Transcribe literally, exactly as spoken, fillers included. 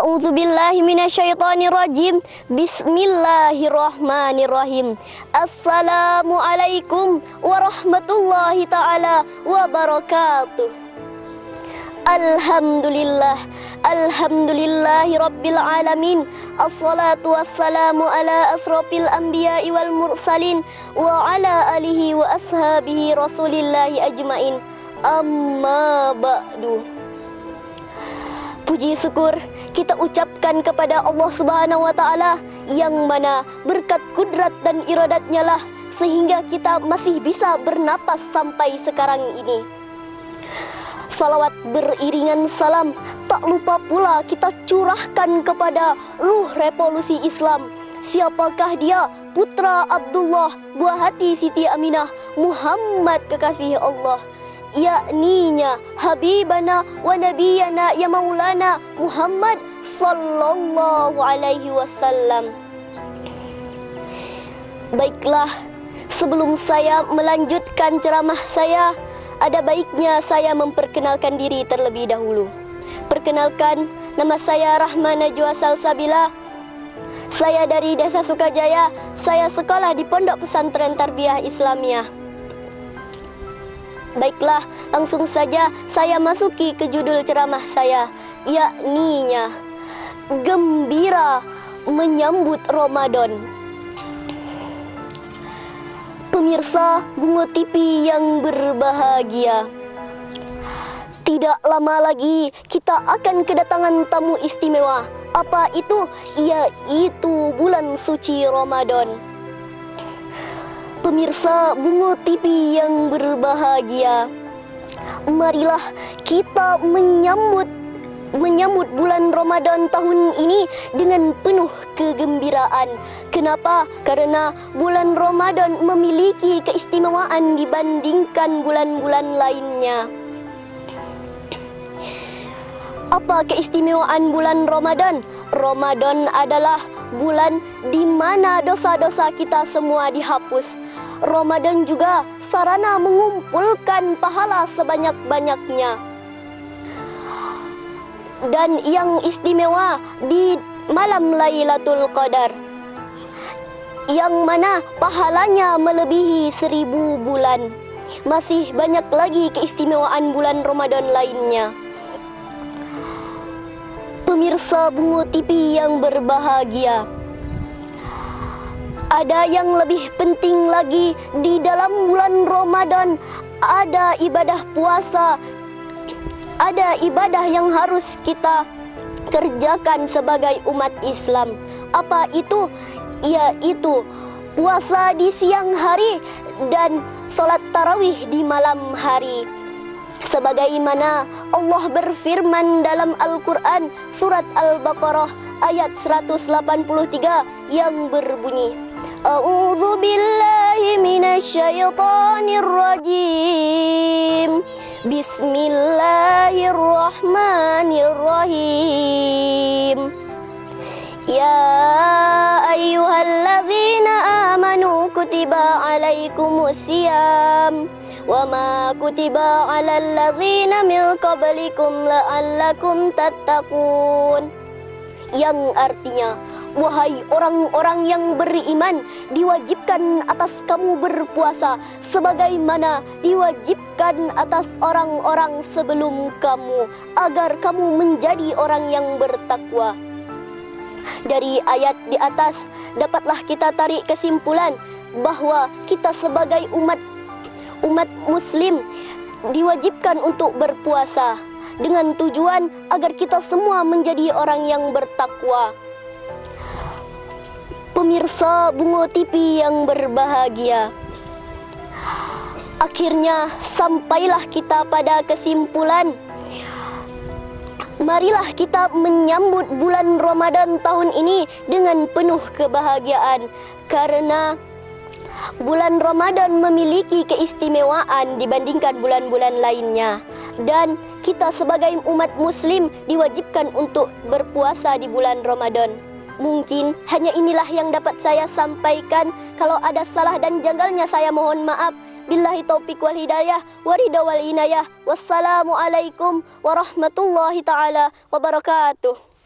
A'udzu billahi minasyaitonir rajim. Bismillahirrahmanirrahim. Assalamualaikum warahmatullahi taala wabarakatuh. Alhamdulillah. Alhamdulillahi rabbil alamin. Assalatu wassalamu ala asrofil anbiya'i wal mursalin wa ala alihi wa ashabihi rasulillahi ajmain. Amma ba'du. Puji syukur kita ucapkan kepada Allah Subhanahu wa taala yang mana berkat kudrat dan iradatnya lah sehingga kita masih bisa bernapas sampai sekarang ini. Salawat beriringan salam tak lupa pula kita curahkan kepada ruh revolusi Islam. Siapakah dia? Putra Abdullah, buah hati Siti Aminah, Muhammad kekasih Allah, yakninya Habibana wa Nabiyana ya Maulana Muhammad sallallahu alaihi wasallam. Baiklah, sebelum saya melanjutkan ceramah saya, ada baiknya saya memperkenalkan diri terlebih dahulu. Perkenalkan, nama saya Rahma Najwa Salsabila. Saya dari Desa Sukajaya. Saya sekolah di Pondok Pesantren Tarbiyah Islamiyah. Baiklah, langsung saja saya masuki ke judul ceramah saya, yakninya gembira menyambut Ramadan. Pemirsa Bungo T V yang berbahagia, tidak lama lagi kita akan kedatangan tamu istimewa. Apa itu? Yaitu bulan suci Ramadan. Pemirsa Bungo T V yang berbahagia, marilah kita menyambut menyambut bulan Ramadan tahun ini dengan penuh kegembiraan. Kenapa? Karena bulan Ramadan memiliki keistimewaan dibandingkan bulan-bulan lainnya. Apa keistimewaan bulan Ramadan? Ramadan adalah bulan di mana dosa-dosa kita semua dihapus. Ramadan juga sarana mengumpulkan pahala sebanyak-banyaknya. Dan yang istimewa di malam Lailatul Qadar, yang mana pahalanya melebihi seribu bulan. Masih banyak lagi keistimewaan bulan Ramadan lainnya. Pemirsa Bungo T V yang berbahagia, ada yang lebih penting lagi di dalam bulan Ramadan. Ada ibadah puasa, ada ibadah yang harus kita kerjakan sebagai umat Islam. Apa itu? Yaitu puasa di siang hari dan sholat tarawih di malam hari. Sebagaimana Allah berfirman dalam Al-Quran surat Al-Baqarah ayat seratus delapan puluh tiga yang berbunyi, A'udzu billahi minasyaitonir rajim. Bismillahirrahmanirrahim. Ya ayyuhallazina amanu kutiba alaikumusiyam wa ma kutiba alal ladzina min qablikum la'allakum tattaqun. Yang artinya, wahai orang-orang yang beriman, diwajibkan atas kamu berpuasa sebagaimana diwajibkan atas orang-orang sebelum kamu, agar kamu menjadi orang yang bertakwa. Dari ayat di atas dapatlah kita tarik kesimpulan bahwa kita sebagai umat umat muslim diwajibkan untuk berpuasa dengan tujuan agar kita semua menjadi orang yang bertakwa. Pemirsa Bungo T V yang berbahagia, akhirnya sampailah kita pada kesimpulan, marilah kita menyambut bulan Ramadan tahun ini dengan penuh kebahagiaan. Karena bulan Ramadan memiliki keistimewaan dibandingkan bulan-bulan lainnya. Dan kita sebagai umat muslim diwajibkan untuk berpuasa di bulan Ramadan. Mungkin hanya inilah yang dapat saya sampaikan. Kalau ada salah dan janggalnya saya mohon maaf. Billahi taufik wal hidayah wa ridha wal inayah. Wassalamualaikum warahmatullahi taala wabarakatuh.